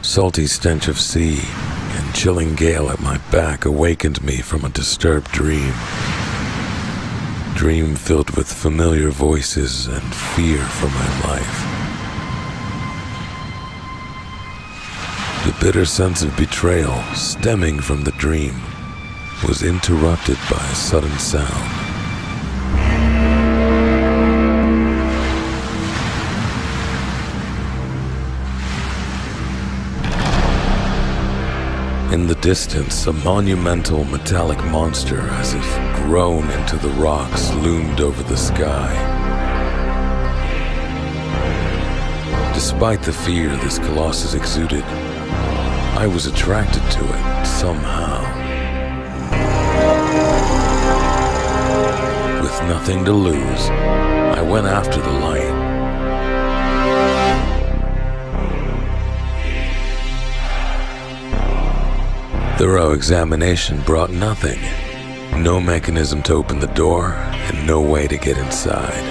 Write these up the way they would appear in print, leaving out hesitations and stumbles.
Salty stench of sea and chilling gale at my back awakened me from a disturbed dream. Dream filled with familiar voices and fear for my life. The bitter sense of betrayal stemming from the dream was interrupted by a sudden sound. In the distance, a monumental metallic monster, as if grown into the rocks, loomed over the sky. Despite the fear this colossus exuded, I was attracted to it somehow. With nothing to lose, I went after the light. Thorough examination brought nothing. No mechanism to open the door, and no way to get inside.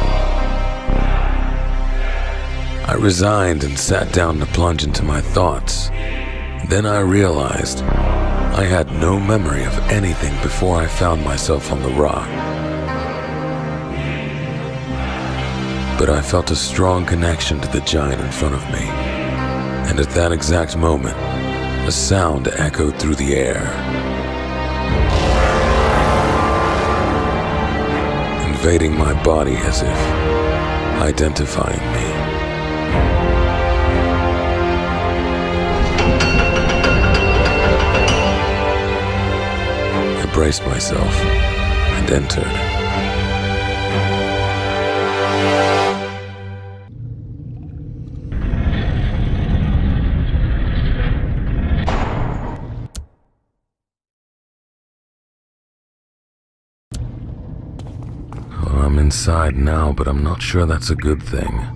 I resigned and sat down to plunge into my thoughts. Then I realized I had no memory of anything before I found myself on the rock. But I felt a strong connection to the giant in front of me. And at that exact moment, a sound echoed through the air, invading my body as if identifying me. I braced myself and entered. I'm inside now, but I'm not sure that's a good thing.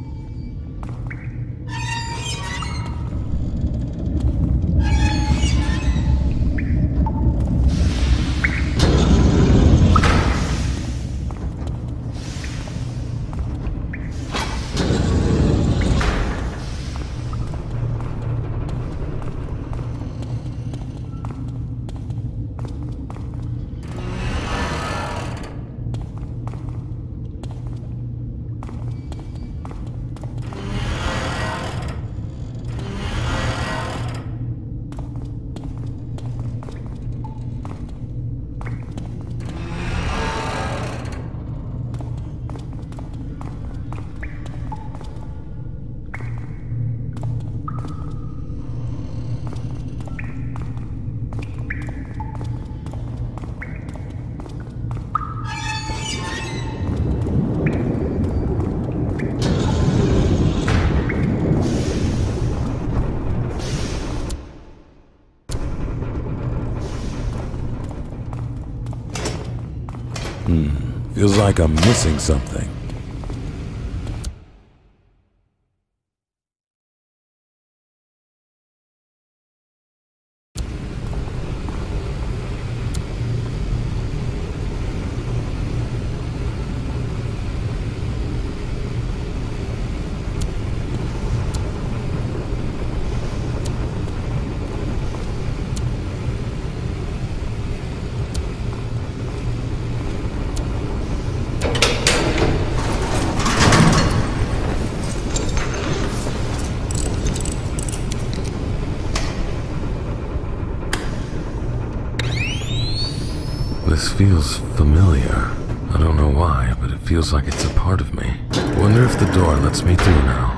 Feels like I'm missing something. This feels familiar. I don't know why, but it feels like it's a part of me. Wonder if the door lets me through now.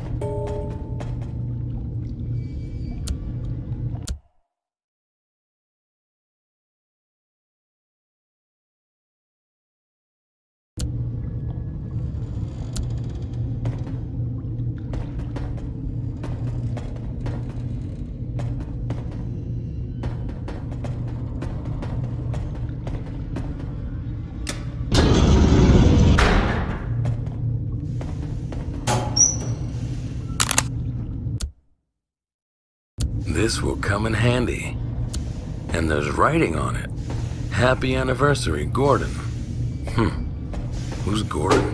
This will come in handy. And there's writing on it. Happy anniversary, Gordon. Who's Gordon?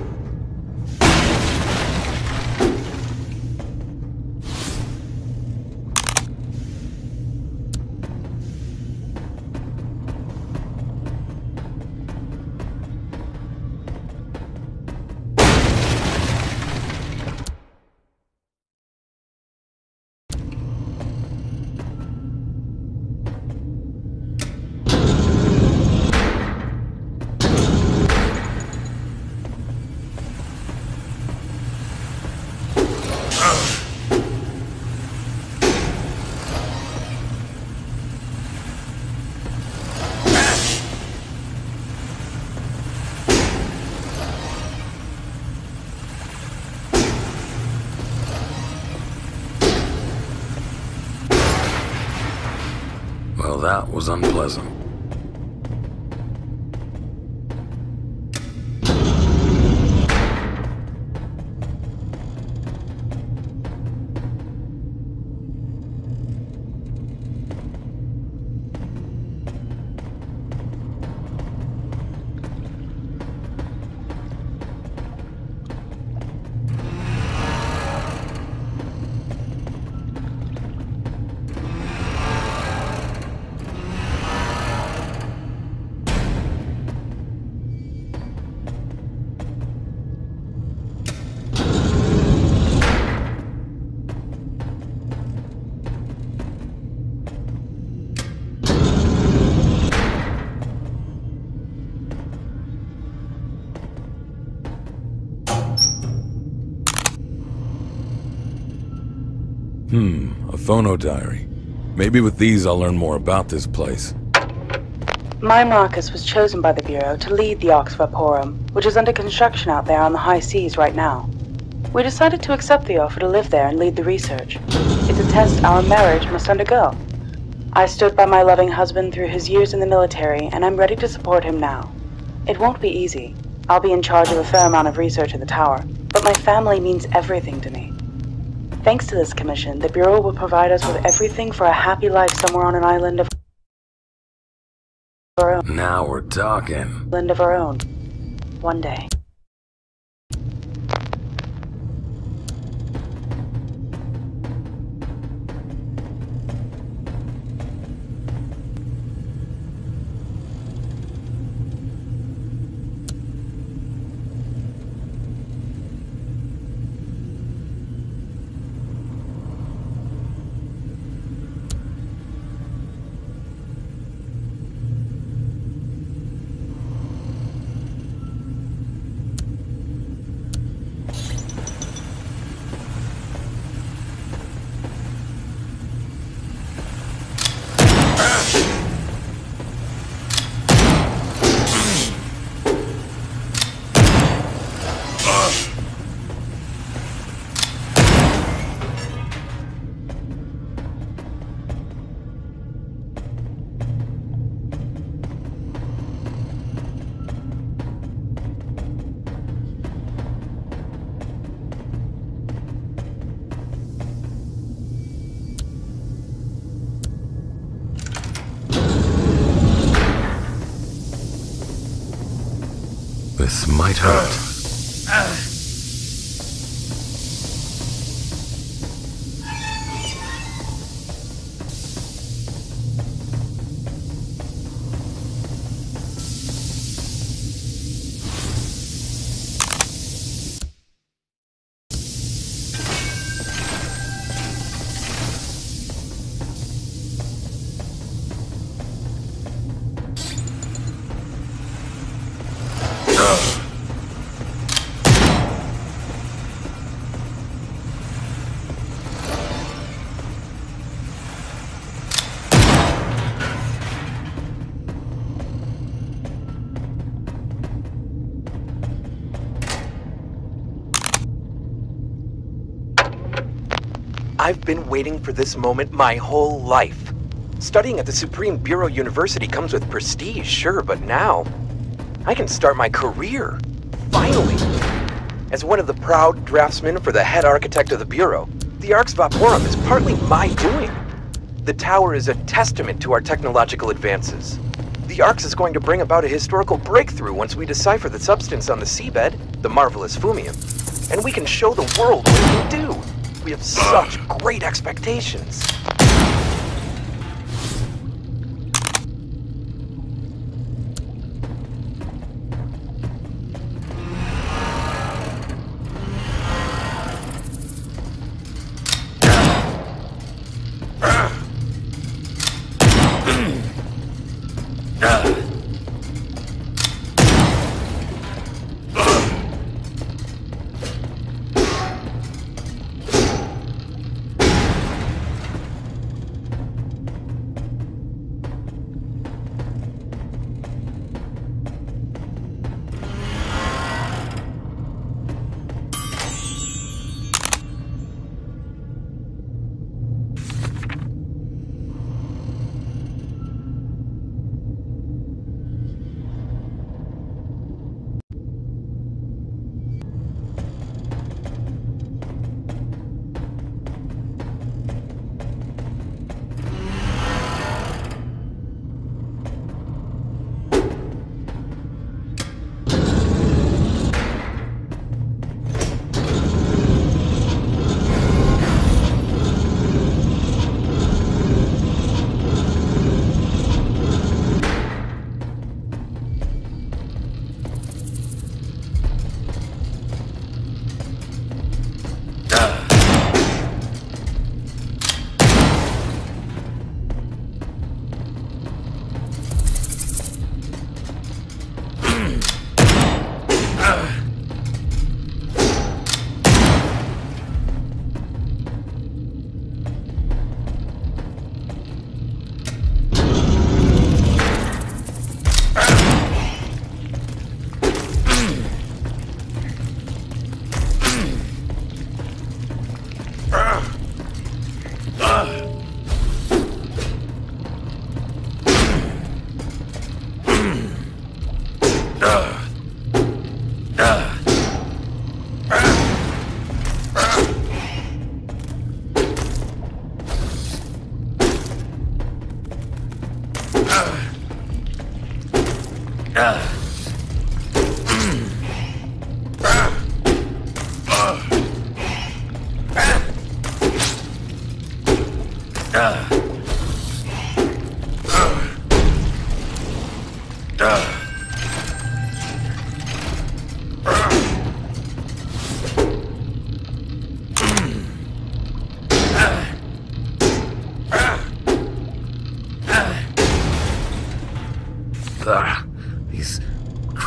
that was unpleasant. A phonodiary. Maybe with these I'll learn more about this place. My Marcus was chosen by the Bureau to lead the Arx Vaporum, which is under construction out there on the high seas right now. We decided to accept the offer to live there and lead the research. It's a test our marriage must undergo. I stood by my loving husband through his years in the military, and I'm ready to support him now. It won't be easy. I'll be in charge of a fair amount of research in the tower, but my family means everything to me. Thanks to this commission, the Bureau will provide us with everything for a happy life somewhere on an island of our own. Now we're talking. Island of our own. One day. This might hurt. I've been waiting for this moment my whole life. Studying at the Supreme Bureau University comes with prestige, sure, but now I can start my career. Finally! As one of the proud draftsmen for the head architect of the Bureau, the Arx Vaporum is partly my doing. The tower is a testament to our technological advances. The Arx is going to bring about a historical breakthrough once we decipher the substance on the seabed, the marvelous Fumium, and we can show the world what it can do. We have such great expectations.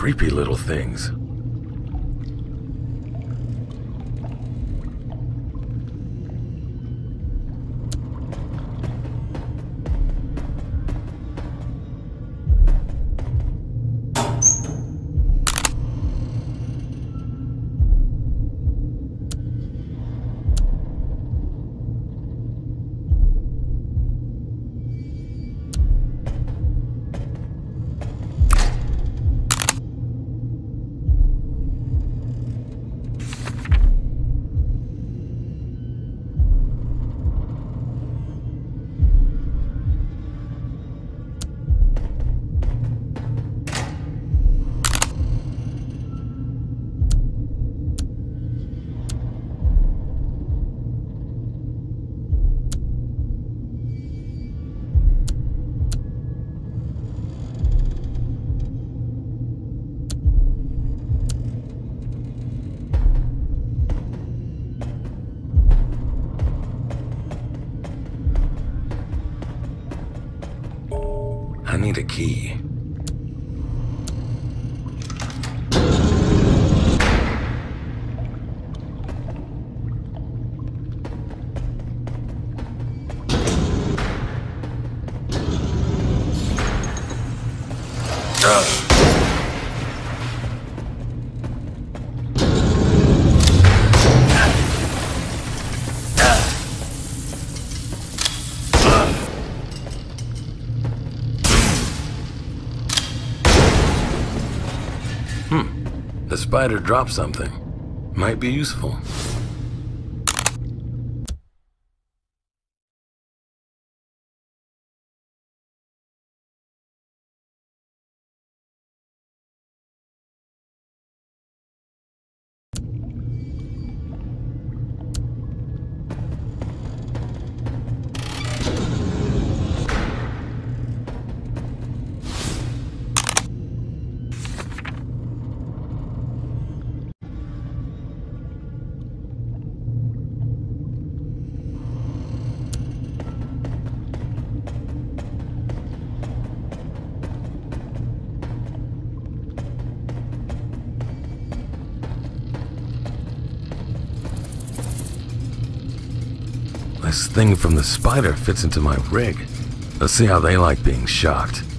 creepy little things. I need a key. The spider dropped something. Might be useful. This thing from the spider fits into my rig. Let's see how they like being shocked.